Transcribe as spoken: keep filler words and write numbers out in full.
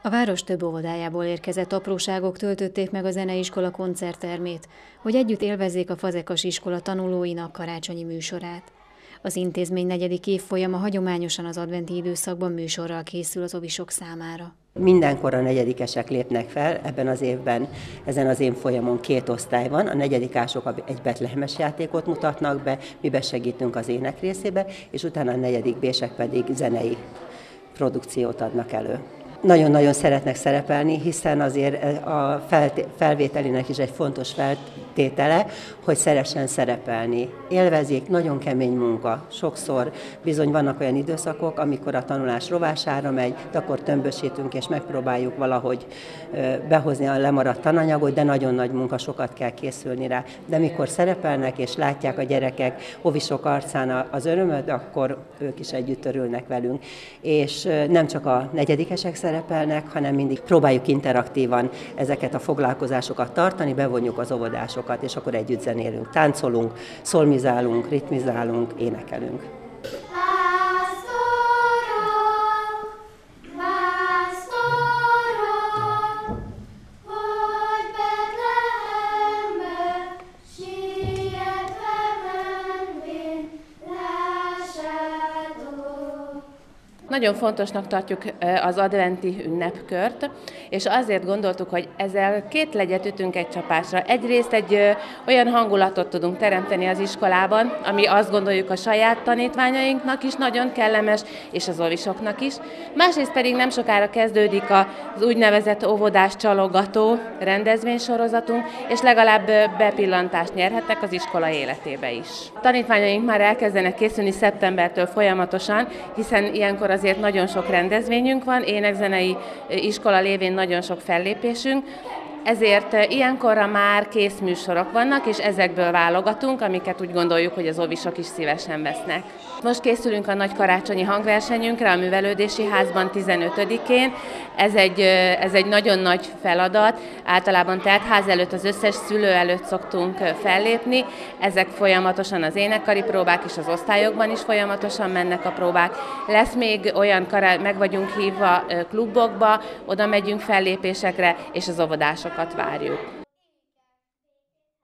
A város több óvodájából érkezett apróságok töltötték meg a zeneiskola koncerttermét, hogy együtt élvezzék a Fazekas iskola tanulóinak karácsonyi műsorát. Az intézmény negyedik évfolyama hagyományosan az adventi időszakban műsorral készül az ovisok számára. Mindenkor a negyedikesek lépnek fel, ebben az évben, ezen az évfolyamon két osztály van, a negyedikások egy betlehemes játékot mutatnak be, mi besegítünk az ének részébe, és utána a negyedik bések pedig zenei produkciót adnak elő. Nagyon-nagyon szeretnek szerepelni, hiszen azért a felvételének is egy fontos feltétele, hogy szeressen szerepelni. Élvezik, nagyon kemény munka. Sokszor bizony vannak olyan időszakok, amikor a tanulás rovására megy, de akkor tömbösítünk és megpróbáljuk valahogy behozni a lemaradt tananyagot, de nagyon nagy munka, sokat kell készülni rá. De mikor szerepelnek és látják a gyerekek ovisok arcán az örömöt, akkor ők is együtt örülnek velünk. És nem csak a negyedikesek szerepelnek, hanem mindig próbáljuk interaktívan ezeket a foglalkozásokat tartani, bevonjuk az óvodásokat, és akkor együtt zenélünk, táncolunk, szolmizálunk, ritmizálunk, énekelünk. Nagyon fontosnak tartjuk az adventi ünnepkört, és azért gondoltuk, hogy ezzel két legyet ütünk egy csapásra. Egyrészt egy olyan hangulatot tudunk teremteni az iskolában, ami azt gondoljuk a saját tanítványainknak is nagyon kellemes, és az ovisoknak is. Másrészt pedig nem sokára kezdődik az úgynevezett óvodás csalogató rendezvénysorozatunk, és legalább bepillantást nyerhetnek az iskola életébe is. A tanítványaink már elkezdenek készülni szeptembertől folyamatosan, hiszen ilyenkor azért nagyon sok rendezvényünk van, énekzenei iskola lévén nagyon sok fellépésünk, ezért ilyenkorra már kész műsorok vannak, és ezekből válogatunk, amiket úgy gondoljuk, hogy az ovisok is szívesen vesznek. Most készülünk a nagy karácsonyi hangversenyünkre a Művelődési Házban tizenötödikén. Ez egy, ez egy nagyon nagy feladat. Általában teltház előtt, az összes szülő előtt szoktunk fellépni. Ezek folyamatosan az énekkari próbák, és az osztályokban is folyamatosan mennek a próbák. Lesz még olyan, meg vagyunk hívva klubokba, oda megyünk fellépésekre, és az óvodásokat várjuk.